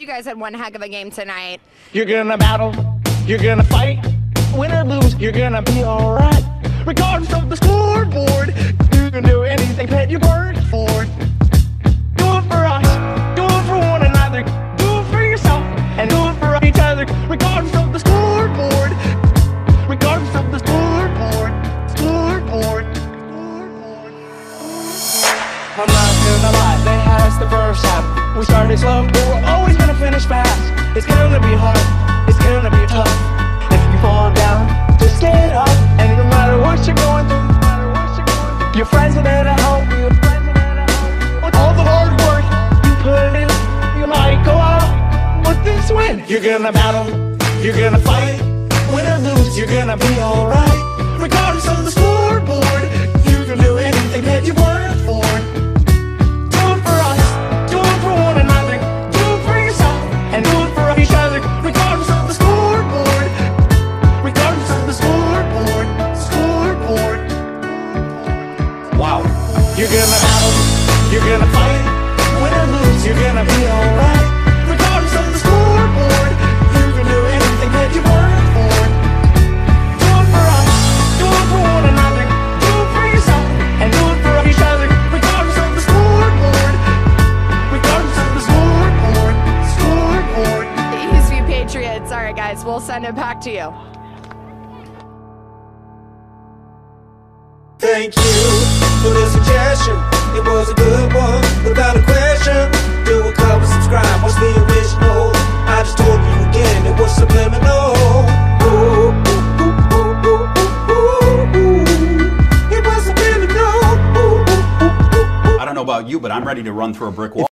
You guys had one heck of a game tonight. You're gonna battle, you're gonna fight, win or lose, you're gonna be alright. Regardless of the scoreboard, you can do anything that you work for. Do it for us, do it for one another, do it for yourself, and do it for each other. Regardless of the scoreboard, regardless of the scoreboard. I'm not gonna lie, they had us the first half. We started slow, but we're always gonna finish fast. It's gonna be hard, it's gonna be tough. If you fall down, just get up. And no matter what you're going through, your friends are there to help you. With all the hard work you put in, you might go out with this win. You're gonna battle, you're gonna fight, win or lose, you're gonna be alright. Regardless of the scoreboard, you can do anything that you work for. You're gonna battle, you're gonna fight, win or lose, you're gonna be alright. Regardless of the scoreboard, you can do anything that you work for. Do it for us, do it for one another, do it for yourself, and do it for each other. Regardless of the scoreboard, regardless of the scoreboard. The Eastview Patriots. All right, guys, we'll send it back to you. Thank you for the suggestion. It was a good one, without a question. Do a cover, subscribe, watch the original. I just told you again, it was subliminal. Ooh, ooh, ooh, ooh, ooh, ooh, ooh. It was subliminal. Ooh, ooh, ooh, ooh, ooh. I don't know about you, but I'm ready to run through a brick wall.